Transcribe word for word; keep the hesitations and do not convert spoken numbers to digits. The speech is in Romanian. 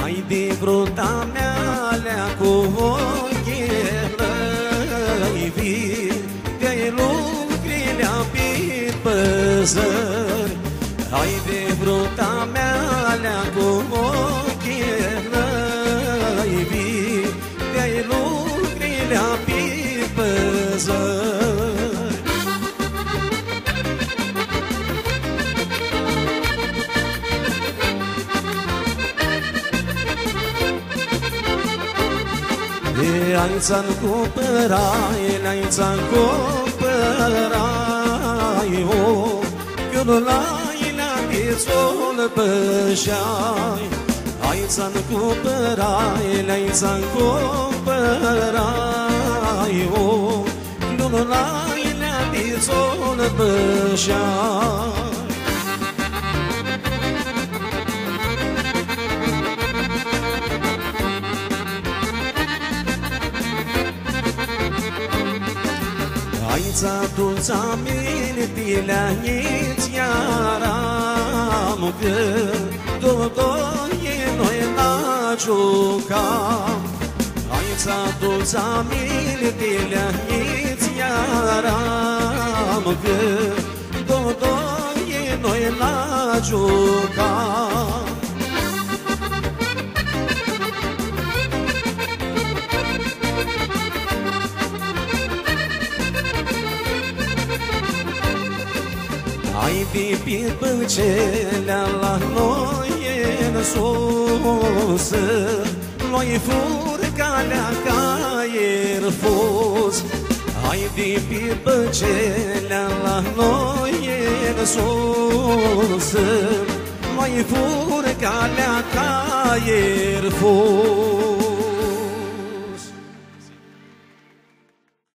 Hai de vrota mea lea cu ochelăi vii, că-i lucrurile apit păzări. Hai de vrota mea lea cu ochelăi vii, că-i lucrurile apit păzări. Ai ți-an cumpărai, ai ți-an cumpărai, o, că nu l-ai la vițul pășai. Ai ți-an cumpărai, ai ți-an cumpărai, o, că nu l-ai la vițul pășai. Ai-ți adus amintirea nici iaram, că doi noi la jucam. Ai-ți adus amintirea nici iaram, că doi noi la jucam. Ai pipit pâncelea la noi în sus, noi furcalea ca ier fost. Ai pipit pâncelea la noi în sus, noi furcalea ca ier fost.